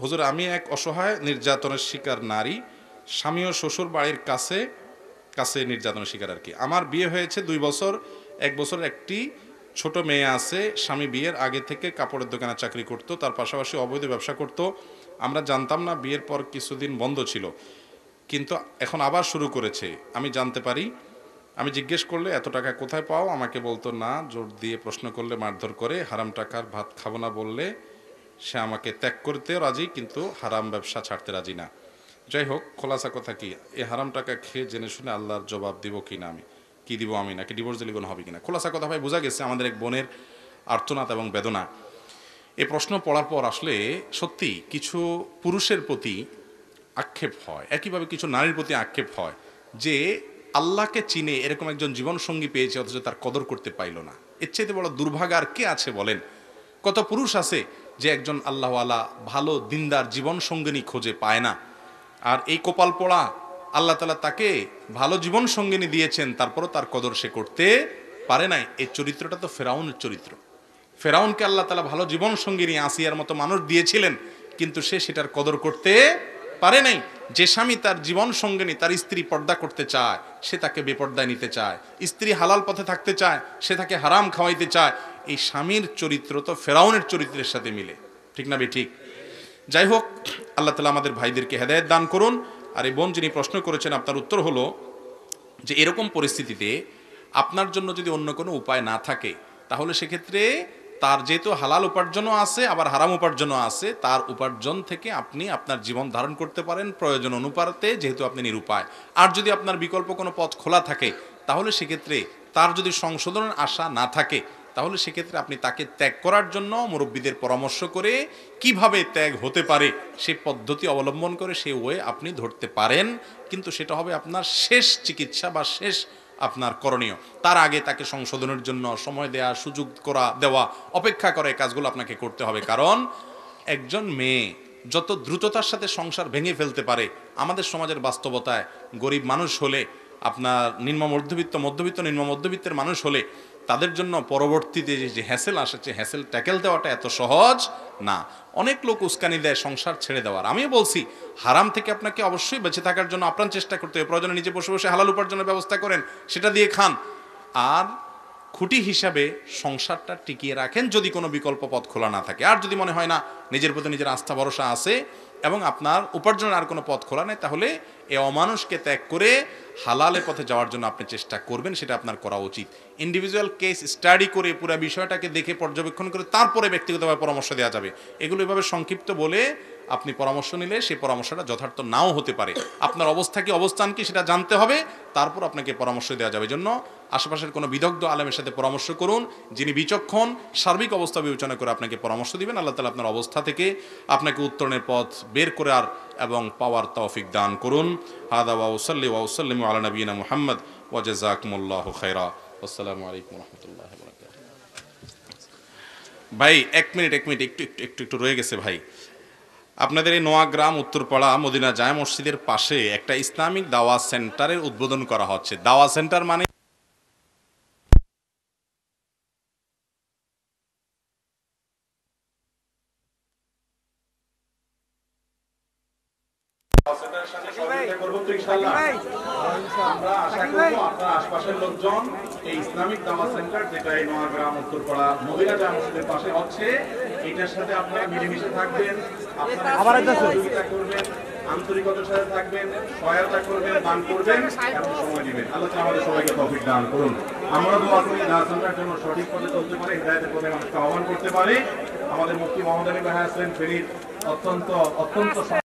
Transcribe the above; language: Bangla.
হুজুর, আমি এক অসহায় নির্যাতনের শিকার নারী, স্বামী ও শ্বশুর বাড়ির কাছে কাছে নির্যাতনের শিকার আর কি। আমার বিয়ে হয়েছে 2 বছর, 1 বছর একটি ছোট মেয়ে আছে। স্বামী বিয়ের আগে থেকে কাপড়ের দোকানে চাকরি করত, তার পাশাপাশি অবৈধ ব্যবসা করত। আমরা জানতাম না, বিয়ের পর কিছুদিন বন্ধ ছিল, কিন্তু এখন আবার শুরু করেছে। আমি জানতে পারি? আমি জিজ্ঞেস করলে এত টাকা কোথায় পাও, আমাকে বলতো না। জোর দিয়ে প্রশ্ন করলে মারধর করে। হারাম টাকার ভাত খাবো না বললে সে আমাকে ত্যাগ করতে রাজি, কিন্তু হারাম ব্যবসা ছাড়তে রাজি না। যাই হোক, খোলাসা কথা কি, এই হারাম টাকা খেয়ে জেনে শুনে আল্লাহর জবাব দিব কি না, আমি কি দিব, আমি নাকি ডিভোর্স দিলে কোনো হবে কিনা? খোলাসা কথা ভাই, বোঝা গেছে আমাদের এক বোনের আর্তনাদ এবং বেদনা। এই প্রশ্ন পড়ার পর আসলে সত্যি কিছু পুরুষের প্রতি আক্ষেপ হয়, একইভাবে কিছু নারীর প্রতি আক্ষেপ হয় যে আল্লাহকে চিনে এরকম একজন জীবনসঙ্গী পেয়েছে, অথচ তার কদর করতে পাইল না। এর চাইতে বড় দুর্ভাগা আর কে আছে বলেন? কত পুরুষ আছে যে একজন আল্লাহওয়ালা ভালো দিনদার জীবনসঙ্গিনী খোঁজে পায় না, আর এই কপাল পোড়া আল্লাহ তাআলা তাকে ভালো জীবনসঙ্গিনী দিয়েছেন, তারপরও তার কদর সে করতে পারে নাই। এই চরিত্রটা তো ফেরাউনের চরিত্র। ফেরাউনকে আল্লাহ তাআলা ভালো জীবনসঙ্গিনী আসিয়ার মতো মানুষ দিয়েছিলেন, কিন্তু সে সেটার কদর করতে পারে নাই। যে স্বামী তার জীবন সঙ্গিনী, তার স্ত্রী পর্দা করতে চায়, সে তাকে বেপর্দায় নিতে চায়। স্ত্রী হালাল পথে থাকতে চায়, সে তাকে হারাম খাওয়াইতে চায়। এই স্বামীর চরিত্র তো ফেরাউনের চরিত্রের সাথে মিলে, ঠিক না ঠিক? যাই হোক, আল্লাহ তাআলা আমাদের ভাইদেরকে হেদায়েত দান করুন। আর এই বোন যিনি প্রশ্ন করেছেন, আপনার উত্তর হলো যে এরকম পরিস্থিতিতে আপনার জন্য যদি অন্য কোনো উপায় না থাকে, তাহলে সেক্ষেত্রে তার যেহেতু হালাল উপার্জনও আছে, আবার হারাম উপার্জনও আছে, তার উপার্জন থেকে আপনি আপনার জীবন ধারণ করতে পারেন প্রয়োজন অনুপাতে, যেহেতু আপনি নিরুপায়। আর যদি আপনার বিকল্প কোনো পথ খোলা থাকে, তাহলে সেক্ষেত্রে তার যদি সংশোধনের আশা না থাকে, তাহলে সেক্ষেত্রে আপনি তাকে ত্যাগ করার জন্য মুরব্বীদের পরামর্শ করে কিভাবে ত্যাগ হতে পারে সেই পদ্ধতি অবলম্বন করে সেই ওয়ে আপনি ধরতে পারেন। কিন্তু সেটা হবে আপনার শেষ চিকিৎসা বা শেষ আপনার করণীয়। তার আগে তাকে সংশোধনের জন্য সময় দেওয়া, সুযোগ দেওয়া, অপেক্ষা করে কাজগুলো আপনাকে করতে হবে। কারণ একজন মেয়ে যত দ্রুততার সাথে সংসার ভেঙে ফেলতে পারে, আমাদের সমাজের বাস্তবতায় গরিব মানুষ হলে, আপনার নিম্ন মধ্যবিত্ত নিম্ন মধ্যবিত্তের মানুষ হলে, তাদের জন্য পরবর্তীতে যে হ্যাসেল আসছে, হ্যাসেল ট্যাকেল দেওয়াটা এত সহজ না। অনেক লোক উস্কানি দেয় সংসার ছেড়ে দেওয়ার। আমিও বলছি, হারাম থেকে আপনাকে অবশ্যই বেঁচে থাকার জন্য আপ্রাণ চেষ্টা করতে হবে। প্রয়োজনে নিজে বসে বসে হালাল উপার্জনের ব্যবস্থা করেন, সেটা দিয়ে খান। আর খুঁটি হিসাবে সংসারটা টিকিয়ে রাখেন যদি কোনো বিকল্প পথ খোলা না থাকে। আর যদি মনে হয় না, নিজের প্রতি নিজের আস্থা ভরসা আছে এবং আপনার উপার্জনের আর কোনো পথ খোলা নেই, তাহলে এ অমানুষকে ত্যাগ করে হালালের পথে যাওয়ার জন্য আপনি চেষ্টা করবেন, সেটা আপনার করা উচিত। ইন্ডিভিজুয়াল কেস স্টাডি করে পুরো বিষয়টাকে দেখে পর্যবেক্ষণ করে তারপরে ব্যক্তিগতভাবে পরামর্শ দেওয়া যাবে। এগুলো এভাবে সংক্ষিপ্ত বলে আপনি পরামর্শ নিলে সেই পরামর্শটা যথার্থ নাও হতে পারে। আপনার অবস্থা কি, অবস্থান কি, সেটা জানতে হবে, তারপর আপনাকে পরামর্শ দেওয়া যাবে। জন্য আশেপাশের কোনো বিদগ্ধ আলেমের সাথে পরামর্শ করুন, যিনি বিচক্ষণ, সার্বিক অবস্থা বিবেচনা করে আপনাকে পরামর্শ দিবেন। আল্লাহ তাআলা আপনার অবস্থা থেকে আপনাকে উত্তরণের পথ বের করার এবং পাওয়ার তৌফিক দান করুন। হাদা ওয়া সাল্লি ওয়া সাল্লিমু আলা নবিয়িনা মুহাম্মদ ওয়া জাযাকুমুল্লাহু খাইরা। আসসালামু আলাইকুম ওয়া রাহমাতুল্লাহি ওয়া বারাকাতুহু। ভাই এক মিনিট একটু রয়ে গেছে ভাই। আপনাদের এই নোয়াগ্রাম উত্তরপাড়া মদিনা জামে মসজিদের পাশে একটা ইসলামিক দাওয়া সেন্টারের উদ্বোধন করা হচ্ছে। দাওয়া সেন্টার মানে আমরা আশা করব আপনার আশপাশের লোকজন এই ইসলামিক দাওয়া সেন্টার, যেটা এই নোয়াগ্রাম উত্তরপাড়া মদিনা জামে মসজিদের পাশে হচ্ছে, এটার সাথে আপনারা মিলেমিশে থাকবেন, আপনারা সহযোগিতা করবেন, আন্তরিকতার সাথে থাকবেন, সহায়তা করবেন, দান করবেন এবং সময় দিবেন। আল্লাহ তাআলা আমাদের সবাইকে তৌফিক দান করুন। আমরা দোয়া করি দাওয়া সেন্টার যেন সঠিক পথে চলতে পারে, হিদায়াতের পথে মানুষকে আহ্বান করতে পারে। আমাদের মুফতি মোহাম্মদ আলী ভাই আছেন ফেনীর অত্যন্ত